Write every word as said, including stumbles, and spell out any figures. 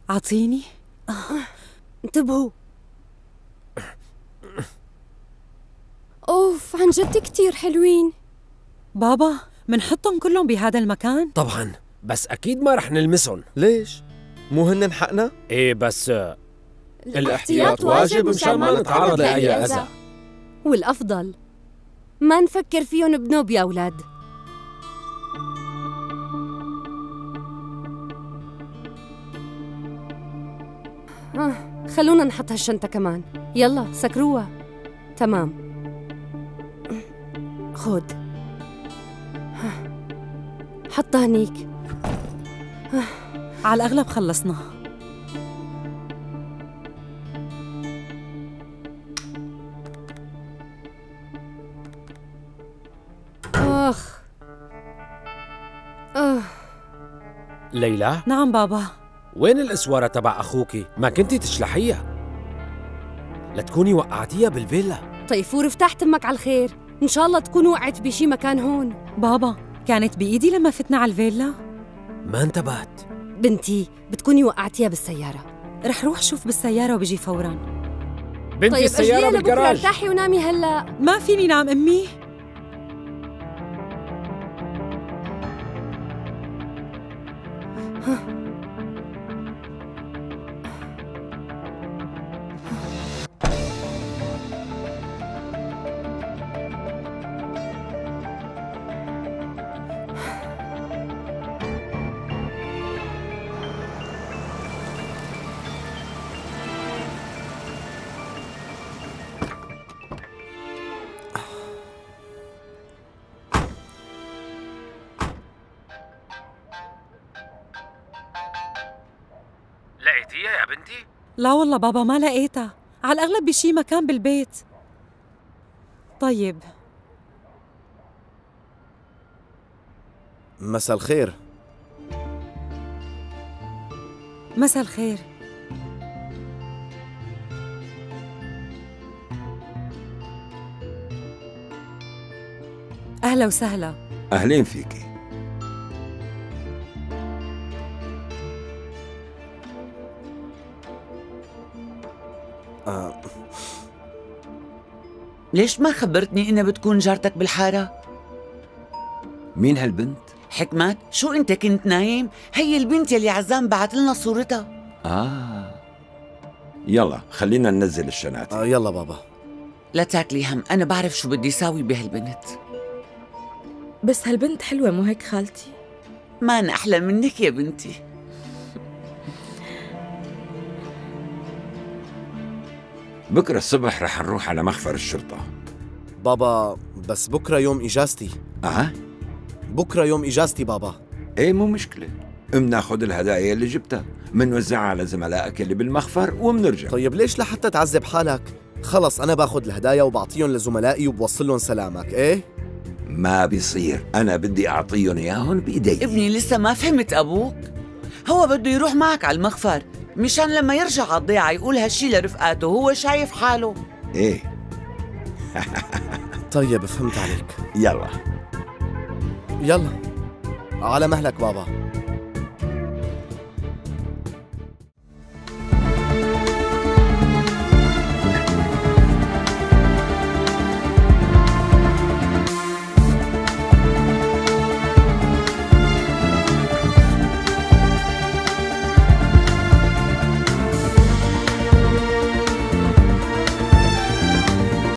أعطيني. انتبهوا. أوف، عن جد كتير حلوين. بابا منحطهم كلهم بهذا المكان؟ طبعا، بس أكيد ما رح نلمسهم. ليش؟ مو هن حقنا؟ إيه بس الاحتياط واجب مشان ما نتعرض لأي أذى. والأفضل ما نفكر فيهم بنوب يا أولاد. آه، خلونا نحط هالشنطة كمان. يلا سكروها. تمام، خود حطها هنيك. على الأغلب خلصنا. آخ آه. ليلى؟ نعم بابا. وين الأسوارة تبع أخوكي؟ ما كنتي تشلحيها لتكوني وقعتيها بالفيلا. طيفور، افتح تمك على الخير، إن شاء الله تكون وقعت بشي مكان هون. بابا كانت بإيدي لما فتنا على الفيلا. ما انتبهت. بنتي بتكوني وقعتيها بالسيارة. رح روح شوف بالسيارة وبجي فوراً. بنتي طيب السيارة بالجراج. ارتاحي ونامي هلا. ما فيني نام أمي. لقيتيها يا بنتي؟ لا والله بابا ما لقيتها، على الأغلب بشي مكان بالبيت. طيب مساء الخير. مساء الخير. أهلا وسهلا. أهلين فيكي. آه. ليش ما خبرتني إنها بتكون جارتك بالحارة؟ مين هالبنت؟ حكمت، شو أنت كنت نايم؟ هي البنت يلي عزام بعت لنا صورتها. آه يلا خلينا ننزل الشنات. آه يلا بابا. لا تاكلي هم، أنا بعرف شو بدي ساوي بهالبنت. بس هالبنت حلوة مو هيك خالتي؟ ما أنا أحلى منك يا بنتي. بكرة الصبح رح نروح على مخفر الشرطة. بابا بس بكرة يوم إجازتي. أه؟ بكرة يوم إجازتي بابا. إيه مو مشكلة، مناخد الهدايا اللي جبتها منوزعها على زملائك اللي بالمخفر ومنرجع. طيب ليش لحتى تعذب حالك؟ خلص أنا باخد الهدايا وبعطيهم لزملائي وبوصلهم سلامك. إيه؟ ما بيصير، أنا بدي أعطيهم إياهم بإيدي. ابني لسه ما فهمت أبوك؟ هو بده يروح معك على المخفر مشان لما يرجع على الضيعة يقول هالشي لرفقاته، هو شايف حاله. إيه طيب فهمت عليك. يلا يلا على مهلك بابا.